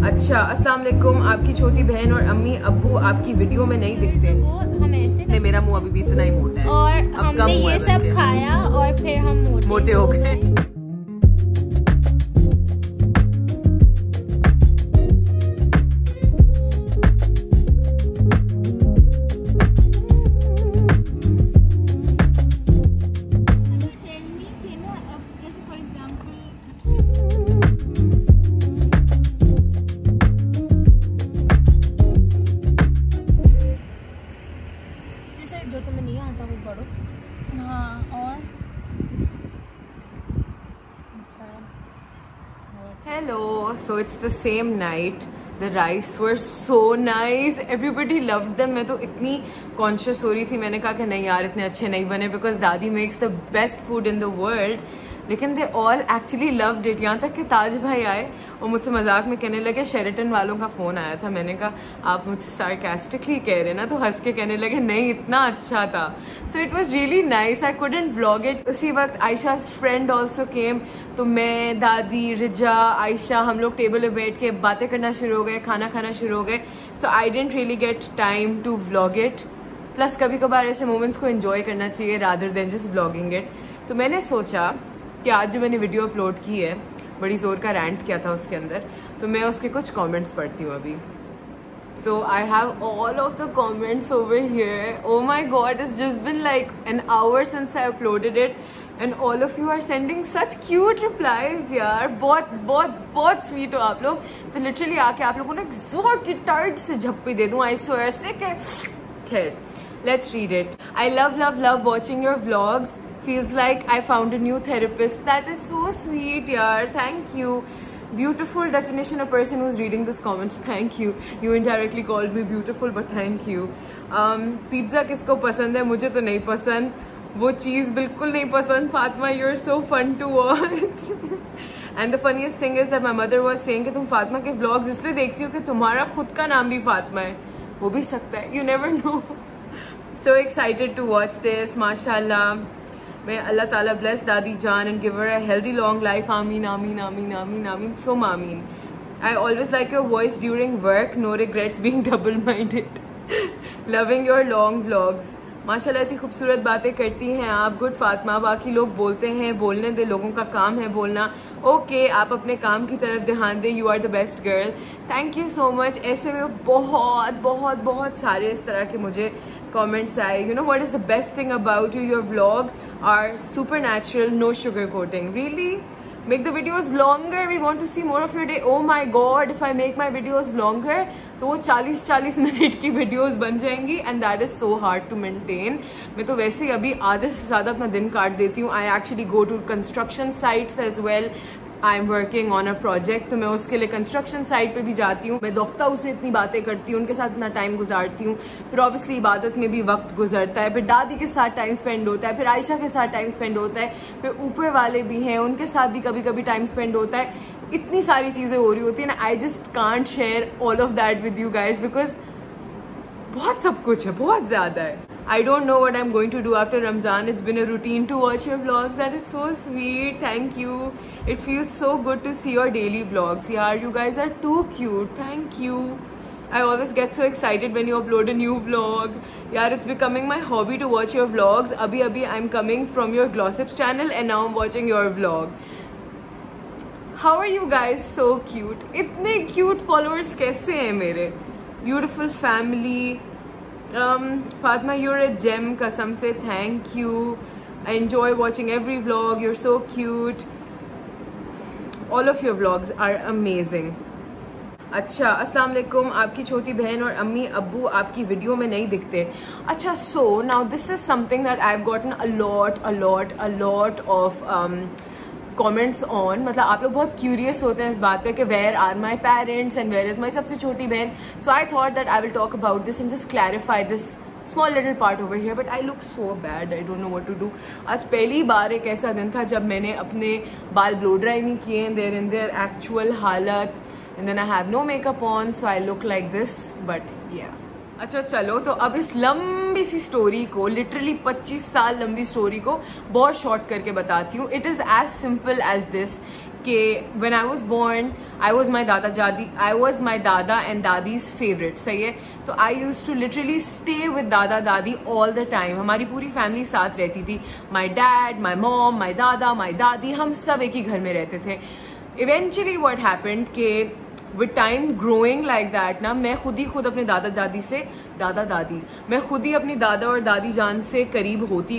अच्छा, अस्सलाम वालेकुम। आपकी छोटी बहन और अम्मी अब्बू आपकी वीडियो में नहीं दिखते। वो हम ऐसे नहीं, मेरा मुंह अभी भी इतना ही मोटा है और हमने ये सब खाया और फिर हम मोटे हो गए। जो तुम्हें नहीं आता वो पढ़ो। हाँ, और hello, so it's the same night. The rice were so nice, everybody loved them. मैं तो इतनी कॉन्शियस हो रही थी, मैंने कहा कि नहीं यार इतने अच्छे नहीं बने बिकॉज दादी makes the best food in the world, लेकिन they all actually loved it. यहाँ तक कि ताज भाई आए और मुझसे मजाक में कहने लगे, शेरेटन वालों का फोन आया था। मैंने कहा आप मुझसे सार्कास्टिकली कह रहे ना, तो हंस के कहने लगे नहीं इतना अच्छा था। So it was really nice, I couldn't vlog it. उसी वक्त आयशा फ्रेंड ऑल्सो केम, तो मैं, दादी, रिजा, आयशा हम लोग टेबल पे बैठ के बातें करना शुरू हो गए, खाना खाना शुरू हो गए। So I didn't really get time to vlog it. Plus कभी कभार ऐसे मोमेंट्स को एंजॉय करना चाहिए rather than just vlogging it. तो मैंने सोचा कि आज जो मैंने वीडियो अपलोड की है, बड़ी जोर का रैंट किया था उसके अंदर, तो मैं उसके कुछ कमेंट्स पढ़ती हूँ अभी। So I have all of the comments over here. Oh my God, it's just been like an hour since I uploaded it and all of you are sending such cute replies यार। बहुत बहुत बहुत sweet हो आप लोग। तो literally आके आप लोगों ने एक जोर की टाइट से झप्पी दे दूं, आई स्वेयर से के। खैर, let's read it. I love love love watching your vlogs. Feels like I found a new therapist. That is so sweet, yaar. Thank you. Beautiful definition of person who's reading this comment. Thank you. You indirectly called me beautiful, but thank you. Pizza किसको पसंद है? मुझे तो नहीं पसंद, वो चीज़ बिल्कुल नहीं पसंद. Fatma, you're so fun to watch. And the funniest thing is that my mother was saying कि तुम फातिमा के vlogs इसलिए देखती हो कि तुम्हारा खुद का नाम भी फातिमा है. वो भी सकता है. You never know. So excited to watch this. माशाल्लाह. May Allah Ta'ala bless Dadi Jaan and give her a healthy long life. Ameen, ameen, ameen, ameen, ameen. So ameen. I always like your voice during work. No regrets being double-minded. Loving your long vlogs. माशाल्लाह इतनी खूबसूरत बातें करती हैं आप. Good Fatima. बाकी लोग बोलते हैं, बोलने दे, लोगों का काम है बोलना. ओके, आप अपने काम की तरफ ध्यान दें. You are the best girl. Thank you so much. ऐसे में बहुत बहुत बहुत सारे इस तरह के मुझे comments आए. You know what is the best thing about you? Your vlog are supernatural, no sugar coating. Really? Make the videos longer. We want to see more of your day. Oh my god, if I make my videos longer, तो वो 40-40 minute की videos बन जाएंगी and that is so hard to maintain. मैं तो वैसे ही अभी आधे से ज़्यादा अपना दिन काट देती हूँ. I actually go to construction sites as well. I am working on a project, तो मैं उसके लिए कंस्ट्रक्शन साइट पे भी जाती हूँ. मैं दोक्ताऊ से इतनी बातें करती हूँ, उनके साथ इतना टाइम गुजारती हूँ. फिर ऑब्वियसली इबादत में भी वक्त गुजरता है. फिर दादी के साथ टाइम स्पेंड होता है. फिर आयशा के साथ टाइम स्पेंड होता है. फिर ऊपर वाले भी हैं, उनके साथ भी कभी कभी टाइम स्पेंड होता है. इतनी सारी चीज़ें हो रही होती है ना. I just can't share all of that with you guys because बहुत सब कुछ है, बहुत ज़्यादा है. I don't know what I'm going to do after Ramzan. It's been a routine to watch your vlogs. That is so sweet. Thank you. It feels so good to see your daily vlogs. Yeah, you guys are too cute. Thank you. I always get so excited when you upload a new vlog. Yeah, it's becoming my hobby to watch your vlogs. Abhi I'm coming from your Glossips channel and now I'm watching your vlog. How are you guys? So cute. इतने cute followers कैसे हैं मेरे? Beautiful family. Fatma, you're a gem, kasam se. Thank you. I enjoy watching every vlog. You're so cute. All of your vlogs are amazing. अच्छा, अस्सलाम वालेकुम. आपकी छोटी बहन और अम्मी अब्बू आपकी वीडियो में नहीं दिखते. अच्छा, so now this is something that I've gotten a lot of comments on. मतलब आप लोग बहुत क्यूरियस होते हैं इस बात पे कि where are my parents and where is my सबसे छोटी बहन. So I thought that I will talk about this and just clarify this small little part over here. But I look so bad, I don't know what to do. आज पहली बार एक ऐसा दिन था जब मैंने अपने बाल ब्लो ड्राई नहीं किए. देयर इन देयर एक्चुअल हालत and then I have no makeup on, so I look like this. But yeah अच्छा चलो, तो अब इस लंबी सी स्टोरी को, लिटरली 25 साल लंबी स्टोरी को बहुत शॉर्ट करके बताती हूँ. It is as simple as this. कि when I was born, I was my दादा and दादी's favorite. सही है? तो I used to literally stay with दादा दादी all the time. हमारी पूरी फैमिली साथ रहती थी. My dad, my mom, my दादा, my दादी, हम सब एक ही घर में रहते थे. Eventually what happened कि with time growing like that ना, मैं खुद अपने दादा दादी से मैं खुद ही अपनी दादा और दादी जान से करीब होती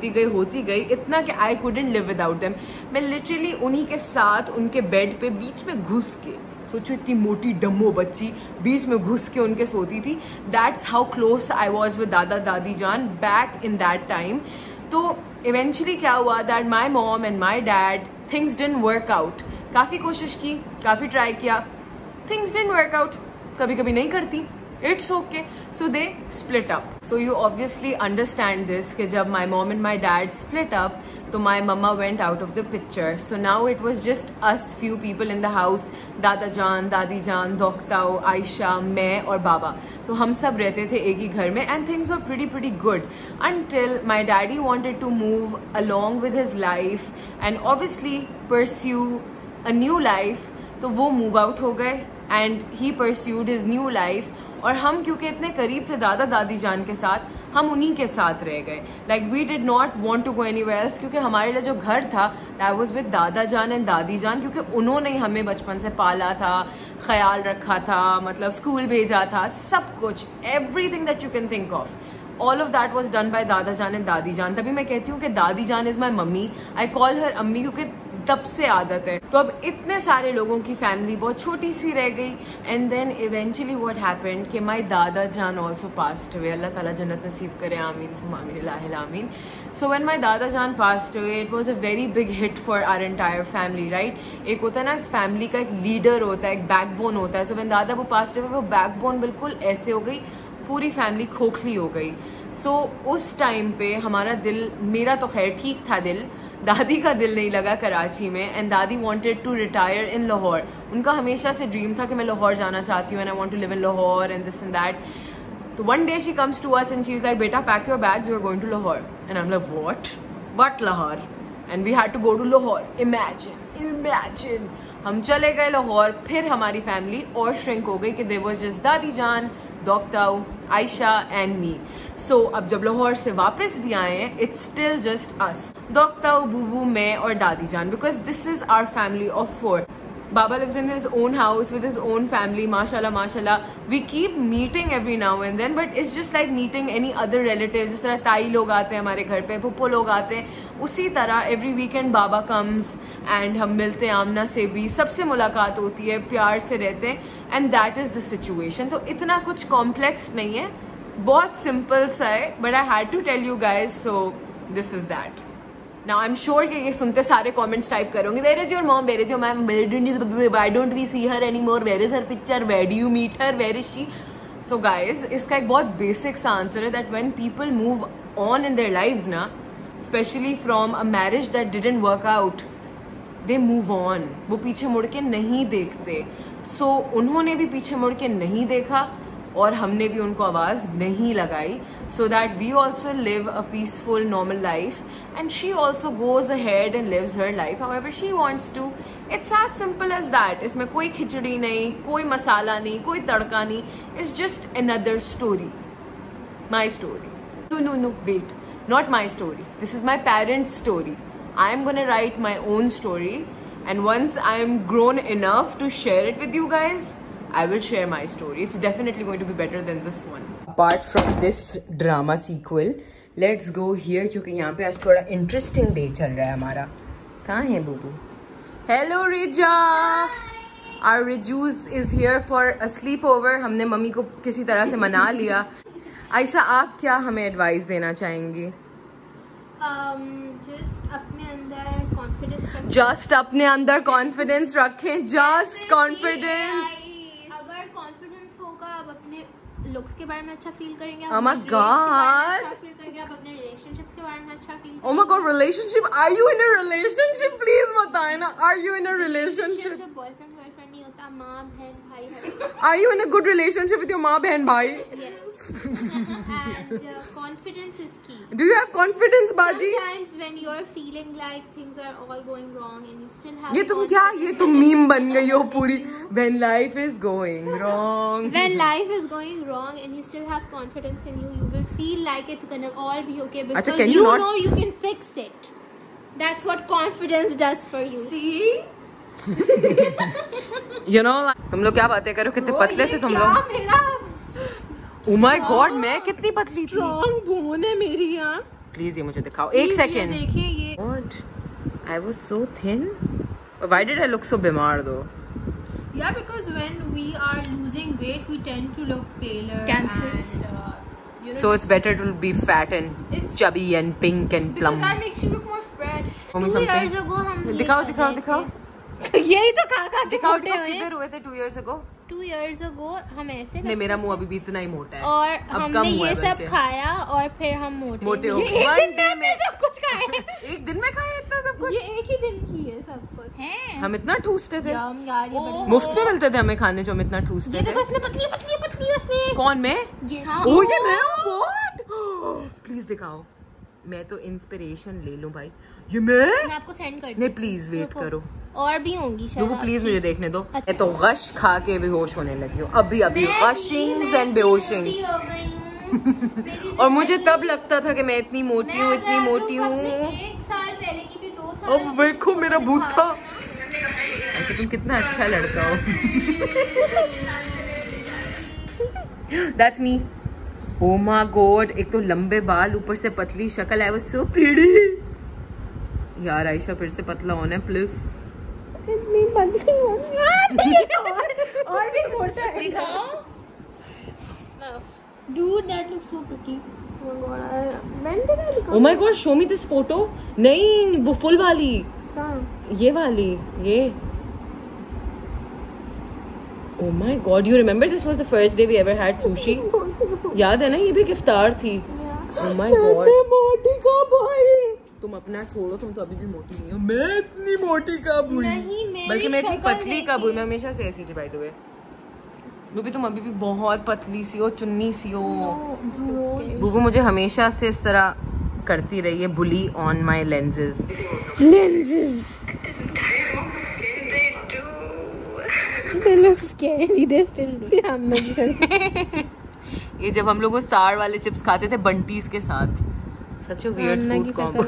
गई इतना कि I couldn't live without them. मैं literally उन्हीं के साथ उनके बेड पे बीच में घुस के, सोचो इतनी मोटी डम्बो बच्ची बीच में घुस के उनके सोती थी. That's how close I was with दादा दादी जान back in that time. तो eventually क्या हुआ that my mom and my dad, things didn't work out. काफ़ी कोशिश की, काफ़ी ट्राई किया, things didn't work out. कभी नहीं करती. It's okay. So they split up. So you obviously understand this कि जब my mom and my dad split up, तो my mama went out of the picture. So now it was just us few people in the house. दादा जान, दादी जान, दोक्ताओ, आयशा, मैं और बाबा. तो हम सब रहते थे एक ही घर में and things were pretty good until my daddy wanted to move along with his life and obviously pursue a new life. तो वो move out हो गए and he pursued his new life. और हम क्योंकि इतने करीब थे दादा दादी जान के साथ, हम उन्हीं के साथ रह गए. Like we did not want to go anywhere else, क्योंकि हमारे लिए जो घर था दैट वाज विद दादा जान एंड दादी जान, क्योंकि उन्होंने हमें बचपन से पाला था, ख्याल रखा था, मतलब स्कूल भेजा था, सब कुछ, everything that you can think of, all of that was done by दादा जान एंड दादी जान. तभी मैं कहती हूँ कि दादी जान is my mummy. I call her अम्मी क्योंकि तब से आदत है. तो अब इतने सारे लोगों की फैमिली बहुत छोटी सी रह गई. And then eventually what happened कि माय दादा जान ऑल्सो पास्ड अवे. अल्लाह ताला जन्नत नसीब करे, आमीन सुम्मा आमीन आमीन. सो व्हेन माय दादा जान passed away, it was a very big hit for our entire family, right. एक होता है ना फैमिली का एक लीडर होता है, एक बैकबोन होता है. सो व्हेन दादा वो पास्ड अवे, वो बैकबोन बिल्कुल ऐसे हो गई, पूरी फैमिली खोखली हो गई. सो उस टाइम पे हमारा दिल, मेरा तो खैर ठीक था दिल, दादी का दिल नहीं लगा कराची में. एंड दादी wanted to retire in Lahore. उनका हमेशा से ड्रीम था कि मैं लाहौर जाना चाहती हूँ and I want to live in Lahore and this and that. तो one day she comes to us and she is like, बेटा pack your bags, you are going to Lahore. And I am like what Lahore? And we had to go to Lahore. Imagine हम चले गए लाहौर. फिर हमारी family और shrink हो गई कि देयर वाज जस्ट दादी जान, दोक्ताओ, आयशा एंड मी. सो अब जब लाहौर से वापस भी आए हैं, इट्स स्टिल जस्ट अस, दोक्ताओ, बूबू, मैं और दादी जान, because this is our family of 4. Baba lives in his own house with his own family, mashallah. We keep meeting every now and then, but it's just like meeting any other relative. जिस तरह ताई लोग आते हैं हमारे घर पे, पुप्पो लोग आते हैं, उसी तरह every weekend Baba comes and हम मिलते हैं. आमना से भी सबसे मुलाकात होती है, प्यार से रहते हैं. And that is the situation. तो इतना कुछ complex नहीं है, बहुत simple सा है. But I had to tell you guys, so this is that. Now I'm sure कि ये सुनते सारे comments टाइप करोगे, where is your mom, where is your mom, why don't we see her anymore, where is her picture, where do you meet her, where is she? So guys, इसका एक बहुत basic सा answer है that when people move on in their lives ना, especially from a marriage that didn't work out, they move on. वो पीछे मुड़ के नहीं देखते. So उन्होंने भी पीछे मुड़ के नहीं देखा और हमने भी उनको आवाज नहीं लगाई, so that we also live a peaceful normal life and she also goes ahead and lives her life however she wants to. It's as simple as that. इसमें कोई खिचड़ी नहीं, कोई मसाला नहीं, कोई तड़का नहीं. It's just another story. My story. No, wait. Not my story. This is my parents' story. I'm gonna write my own story and once I'm grown enough to share it with you guys, I will share my story. It's definitely going to be better than this one. Apart from this drama sequel, let's go here क्योंकि यहाँ पे आज थोड़ा interesting day चल रहा है हमारा. कहाँ है बूबू? Hello Rija. Our Rijus is here for a sleepover. हमने मम्मी को किसी तरह से मना लिया. आयशा, आप क्या हमें एडवाइस देना चाहेंगी? Just अपने अंदर confidence रखें. Just अपने अंदर confidence रखें. Just confidence. आप अपने लुक्स के बारे में अच्छा फील करेंगे. Oh my God. अच्छा फील करेंगे. आप अपने रिलेशनशिप्स के बारे में अच्छा फील करेंगे. Oh my God, relationship? Are you in a relationship? Please बताएं ना. Are you in a relationship? सिर्फ बॉयफ्रेंड गर्लफ्रेंड नहीं होता, माँ बहन भाई है. Are you in a good relationship with your माँ बहन भाई? Yes. And confidence is key. Do you have confidence, Baji? Sometimes when you're feeling like things are all going wrong and you still have ये तुम क्या, ये तुम meme बन गई हो पूरी. When life is going wrong. When life is going wrong and you still have confidence in you, you will feel like it's gonna all be okay because Achha, you know you can fix it. That's what confidence does for you. See? You know, तुम लोग क्या बातें करो, कितने पतले थे तुम लोग. मेरा Oh my God, मैं कितनी पतली थी. strong bone है मेरी यहाँ. Please ये मुझे दिखाओ. एक सेकेंड. देखिए ये. God, I was so thin. Why did I look so बीमार though? Yeah, because when we are losing weight, we tend to look paler. Cancerous. And, you know, So it's better to be fat and chubby and pink and plump. Because that makes you look more fresh. Show me 2 something. years ago हम ये दिखाओ कर दिखाओ रहे दिखाओ. थे. यही तो खा दिखाओ दिखाओ किधर हुए थे 2 years ago? 2 years ago हम ऐसे नहीं, मेरा मुंह अभी भी इतना ही मोटा है. और अब हमने कम हुआ ये है सब बल्कि. खाया और फिर हम मोटे हो ये गए. एक दिन में सब कुछ खाया. एक दिन में खाया इतना सब कुछ. ये एक ही दिन की है सब कुछ है. हम इतना ठूसते थे. यार ये बड़ी मुफ्त में मिलते थे हमें खाने जो हम इतना ठूसते ये थे. देखो इसमें पतली पतली पतली उसमें. कौन मैं? हाँ. ओ ये मैं हूँ. What? प्लीज दिखाओ. मैं तो इंस्पिरेशन ले लूं भाई. ये मैं आपको सेंड कर नहीं, प्लीज वेट करो. और भी होंगी शायद. देखो प्लीज मुझे देखने दो. अच्छा. मैं तो गश खा के बेहोश होने लगी हूँ अभी अभी. गशिंग्स एंड बेहोशिंग्स. और मुझे तब लगता था कि मैं इतनी मोटी हूँ, इतनी मोटी हूँ. 1 साल पहले की भी 2 साल. अब देखो मेरा बूथा. अच्छा तुम कितना अच्छा लड़का हो. That's me. Oh my God, एक तो लंबे बाल, ऊपर से पतली शक्ल. I was so pretty. यार आयशा फिर से पतला होना है प्लीज. इतनी पतली और भी मोटा है. दिखाओ. Dude, that looks so pretty. Oh my God, when did I become? Oh my God, show me this photo. नहीं, वो फुल वाली. कहाँ? ये वाली, ये. Oh my God, you remember this was the first day we ever had sushi? याद है ना, ये भी एक इफ्तार थी. Oh my God. मैं मोटी कब हुई? तुम अपना छोड़ो, तुम तो अभी भी मोटी नहीं हो. मैं इतनी मोटी कब हुई? नहीं, बल्कि मैं इतनी पतली कब हुई? मैं हमेशा से ऐसी थी बाय द वे. बूबी तुम अभी भी बहुत पतली सी हो, चुन्नी सी हो. बूबू मुझे हमेशा से इस तरह करती रही है, bully on my lenses. They look scary. They still do. I'm not sure. ये जब हम लोग वो सार वाले चिप्स खाते थे बंटीज के साथ. Such a weird food combo.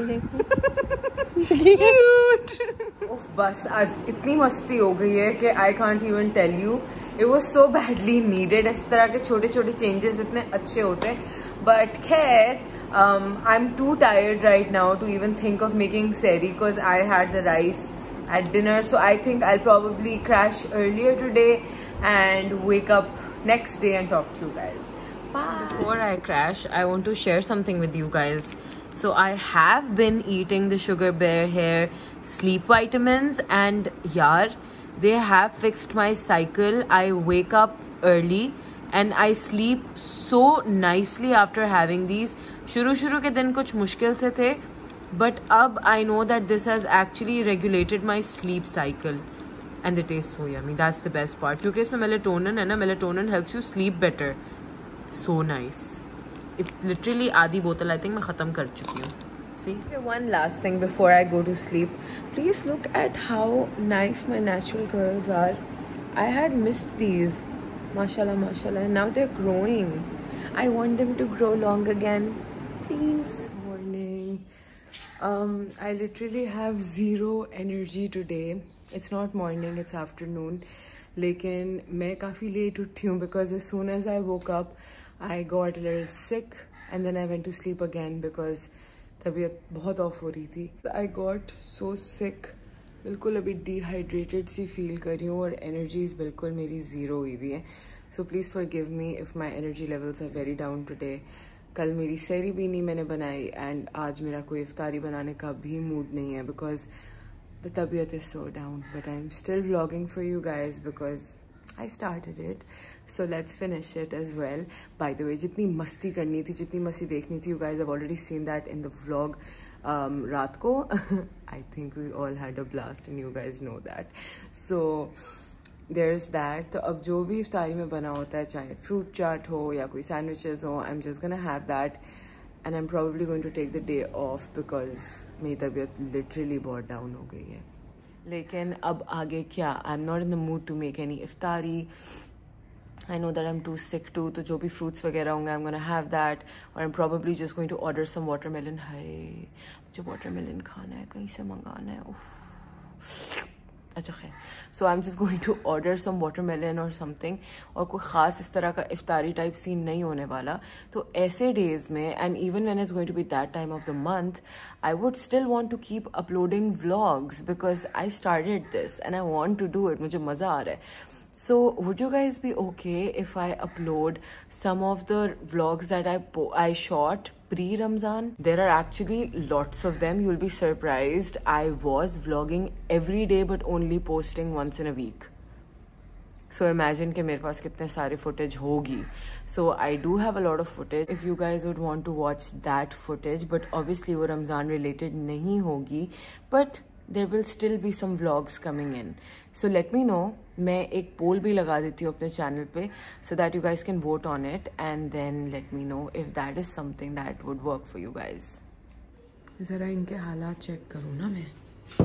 उफ, बस आज इतनी मस्ती हो गई है कि I can't even tell you. It was so badly needed. इस तरह के छोटे छोटे changes इतने अच्छे होते हैं. But खैर, I'm too tired right now to even think of making sehri because I had the rice at dinner. So I think I'll probably crash earlier today and wake up next day and talk to you guys. Bye. Before I crash, I want to share something with you guys. So I have been eating the Sugar Bear Hair sleep vitamins and yaar, they have fixed my cycle. I wake up early and I sleep so nicely after having these. शुरू के दिन कुछ मुश्किल से थे, but अब I know that this has actually regulated my sleep cycle and they taste so yummy. That's the best part. क्योंकि इसमें melatonin है ना, melatonin helps you sleep better. So nice. It literally आधी बोतल I think मैं ख़त्म कर चुकी हूँ. See? One last thing before I go to sleep. Please look at how nice my natural curls are. I had missed these. Mashallah, mashallah. Now they're growing. I want them to grow long again. Please. Morning. I literally have zero energy today. It's not morning, it's afternoon. लेकिन मैं काफ़ी late उठी हूँ because as soon as I woke up, I got a little sick and then I went to sleep again because तबीयत बहुत of हो रही थी. I got so sick. बिल्कुल अभी डिहाइड्रेटेड सी फील कर रही हूँ और एनर्जीज बिल्कुल मेरी ज़ीरो हुई हुई है. So please forgive me if my energy levels are very down today. कल मेरी सहरी भी नहीं मैंने बनाई एंड आज मेरा कोई इफ्तारी बनाने का भी मूड नहीं है बिकॉज द तबीयत is so down. But I am still vlogging for you guys because I started it, so let's finish it as well. By the way, जितनी मस्ती करनी थी, जितनी मस्ती देखनी थी, you guys have already seen that in the vlog. रात को I think we all had a blast and you guys know that. So there's that. तो अब जो भी इफ्तारी में बना होता है, चाहे फ्रूट चाट हो या कोई सैंडविचेस हो, I'm just gonna have that and I'm probably going to take the day off because मेरी तबीयत literally बहुत down हो गई है. लेकिन अब आगे क्या? I'm not in the mood to make any iftari. I know that I'm too sick to, तो जो भी fruits वगैरह होंगे I'm gonna have that, or I'm probably just going to order some watermelon. हाय, मुझे watermelon खाना है, कहीं से मंगाना है. उफ, अच्छा खैर. So I'm just going to order some watermelon or something. और कोई ख़ास इस तरह का इफ्तारी टाइप सीन नहीं होने वाला. तो ऐसे days में, and even when it's going to be that time of the month, I would still want to keep uploading vlogs because I started this and I want to do it. मुझे मज़ा आ रहा है. So would you guys be okay if I upload some of the vlogs that I shot pre-Ramzan? There are actually lots of them. You'll be surprised. I was vlogging every day but only posting once in a week. So imagine कि मेरे पास कितने सारे footage होगी. So I do have a lot of footage. If you guys would want to watch that footage, but obviously वो Ramzan related नहीं होगी. But there will still be some vlogs coming in. So let me know. मैं एक poll भी लगा देती हूँ अपने channel पे so that you guys can vote on it, and then let me know if that is something that would work for you guys. ज़रा इनके हालात चेक करूँ ना मैं.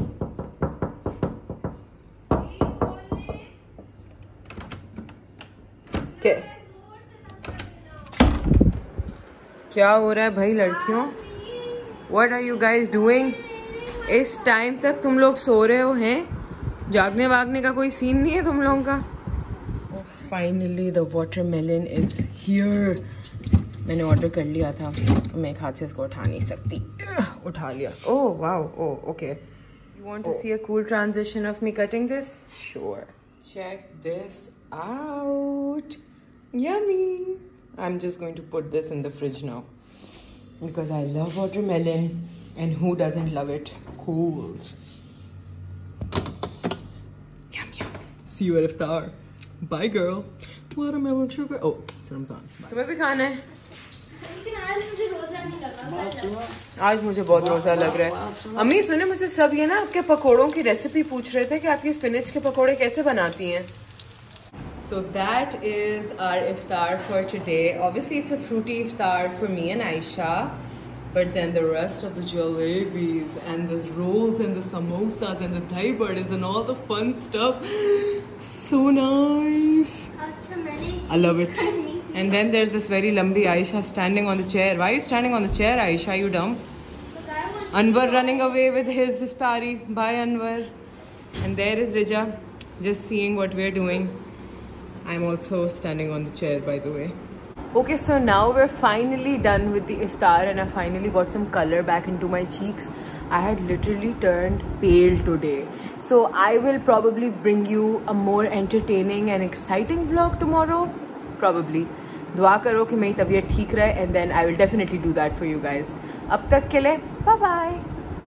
क्या हो रहा है भाई लड़कियों? What are you guys doing? इस टाइम तक तुम लोग सो रहे हो हैं? जागने वागने का कोई सीन नहीं है तुम लोगों का? Finally the watermelon is here. मैंने ऑर्डर कर लिया था, मैं एक हाथ से इसको उठा नहीं सकती. उठा लिया. Oh wow. Oh okay. You want to see a cool transition of me cutting this? Sure. Check this out. Yummy. I am just going to put this in the fridge now because I love watermelon, and who doesn't love it cold? Yum yum. See you at iftar. Bye girl. Watermelon sugar. Oh, it's Ramzan. तुम्हें भी खाना है? लेकिन आज मुझे रोजा नहीं लगा. आज मुझे बहुत रोजा लग रहा है. अम्मी सुने, मुझे सब ये ना आपके पकोड़ों की रेसिपी पूछ रहे थे कि आपकी स्पिनच के पकोड़े कैसे बनाती हैं. So that is our iftar for today. Obviously it's a fruity iftar for me and Aisha, but then the rest of the jalebis and the rolls and the samosas and the Thai burgers and all the fun stuff, so nice. I love it. And then there's this very lambi Aisha standing on the chair. Why are you standing on the chair, Aisha? Are you dumb? Anwar running away with his iftari. Bye Anwar. And there is Rija just seeing what we're doing. I'm also standing on the chair, by the way. Okay, so now we're finally done with the iftar and I finally got some color back into my cheeks. I had literally turned pale today. So I will probably bring you a more entertaining and exciting vlog tomorrow. Probably. दुआ करो कि मेरी तबीयत ठीक रहे, and then I will definitely do that for you guys. अब तक के लिए bye bye.